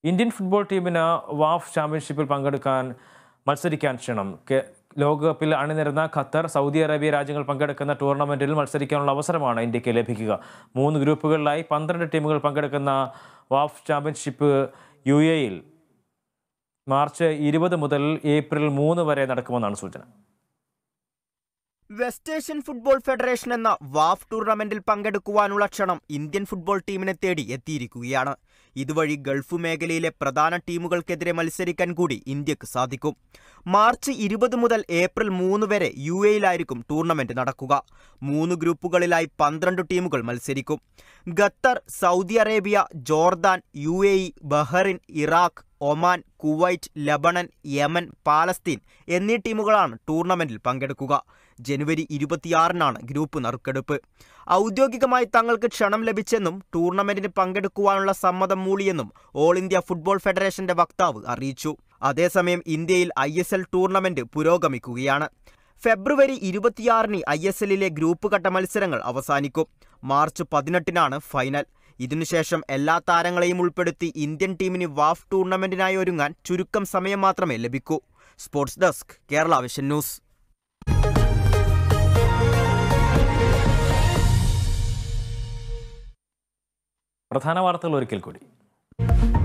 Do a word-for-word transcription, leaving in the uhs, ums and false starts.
Indian football ടീമിന് വാഫ് ചാമ്പ്യൻഷിപ്പിൽ പങ്കെടുക്കാൻ മത്സരിക്കാൻ ക്ഷണം. ലോകകപ്പിൽ അണിനിരന്ന ഖത്തർ, സൗദി അറേബ്യ രാജ്യങ്ങൾ പങ്കെടുക്കുന്ന ടൂർണമെന്റിൽ മത്സരിക്കാനുള്ള അവസരമാണ് ഇന്ത്യക്ക് ലഭിക്കുക. മൂന്ന് ഗ്രൂപ്പുകളിലായി പന്ത്രണ്ട് ടീമുകൾ പങ്കെടുക്കുന്ന വാഫ് ചാമ്പ്യൻഷിപ്പ് യു എയിൽ മാർച്ച് ഇരുപത് മുതൽ ഏപ്രിൽ മൂന്ന് വരെ നടക്കുമെന്നാണ് സൂചന. വെസ്റ്റ് ഏഷ്യൻ ഫുട്ബോൾ ഫെഡറേഷൻ എന്ന വാഫ് ടൂർണമെന്റിൽ പങ്കെടുക്കുവാനുള്ള ക്ഷണം ഇന്ത്യൻ ഫുട്ബോൾ ടീമിനെ തേടി എത്തിയിരിക്കുകയാണ്. ഇതുവഴി ഗൾഫ് മേഖലയിലെ പ്രധാന ടീമുകൾക്കെതിരെ മത്സരിക്കാൻ കൂടി ഇന്ത്യക്ക് സാധിക്കും. മാർച്ച് ഇരുപത് മുതൽ ഏപ്രിൽ മൂന്ന് വരെ യു എയിലായിരിക്കും ടൂർണമെന്റ് നടക്കുക. മൂന്ന് ഗ്രൂപ്പുകളിലായി പന്ത്രണ്ട് ടീമുകൾ മത്സരിക്കും. Qatar, Saudi Arabia, Jordan, U A E, Bahrain, Iraq, Oman, Kuwait, Lebanon, Yemen, Palestine എന്നീ ടീമുകളാണ് ടൂർണമെന്റിൽ പങ്കെടുക്കുക. ജനുവരി ഇരുപത്തിയാറിനാണ് ഗ്രൂപ്പ് നറുക്കെടുപ്പ്. ഔദ്യോഗികമായി തങ്ങൾക്ക് ക്ഷണം ലഭിച്ചെന്നും ടൂർണമെന്റിന് പങ്കെടുക്കുവാനുള്ള സമ്മതം മൂളിയെന്നും ഓൾ ഇന്ത്യ ഫുട്ബോൾ ഫെഡറേഷന്റെ വക്താവ് അറിയിച്ചു. അതേസമയം ഇന്ത്യയിൽ ഐ എസ് എൽ ടൂർണമെന്റ് പുരോഗമിക്കുകയാണ്. ഫെബ്രുവരി ഇരുപത്തിയാറിന് ഐ എസ് എല്ലിലെ ഗ്രൂപ്പ് ഘട്ട മത്സരങ്ങൾ അവസാനിക്കും. മാർച്ച് പതിനെട്ടിനാണ് ഫൈനൽ. ഇതിനുശേഷം എല്ലാ താരങ്ങളെയും ഉൾപ്പെടുത്തി ഇന്ത്യൻ ടീമിന് വാഫ് ടൂർണമെന്റിനായി ഒരുങ്ങാൻ ചുരുക്കം സമയം മാത്രമേ ലഭിക്കൂ. Sports desk, Kerala vision news. പ്രധാന വാർത്തകൾ ഒരിക്കൽ കൂടി.